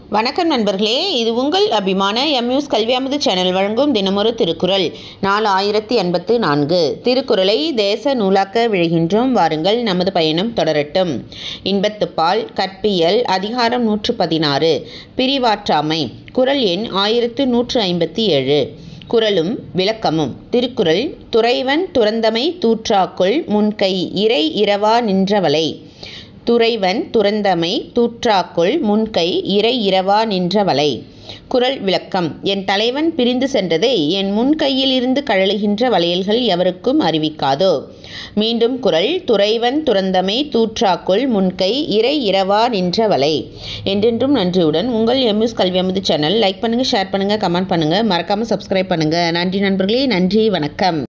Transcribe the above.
வணக்கம் நண்பர்களே, இது உங்கள் அபிமான எம்யூஸ் கல்வி அமுது சேனல் வழங்கும் தினமொரு திருக்குறள். நாள் 1084. திருக்குறளை தேச நூலாக்க விழுகின்றோம். வாருங்கள், நமது பயணம் தொடரட்டும். இன்பத்துப்பால் கற்பியல் அதிகாரம் 116 பிரிவாற்றாமை. குறள் எண் 1157. குறளும் விளக்கமும். திருக்குறள் துறைவன் துறந்தமை தூற்றாக்குள் முன்கை இறை இரவா நின்றவளை. துறைவன் துறந்தமை தூற்றாக்குள் முன்கை இறை இரவா நின்றவளை. குறள் விளக்கம். என் தலைவன் பிரிந்து சென்றதை என் முன்கையில் இருந்து கழலுகின்ற வளையல்கள் எவருக்கும் அறிவிக்காதோ. மீண்டும் குறள் துறைவன் துறந்தமை தூற்றாக்குள் முன்கை இறை இரவா நின்றவளை. என்றென்றும் நன்றியுடன் உங்கள் எம்யூஸ் கல்வி அமுது சேனல் லைக் பண்ணுங்கள், ஷேர் பண்ணுங்கள், கமெண்ட் பண்ணுங்கள், மறக்காமல் சப்ஸ்கிரைப் பண்ணுங்கள். நன்றி நண்பர்களே, நன்றி, வணக்கம்.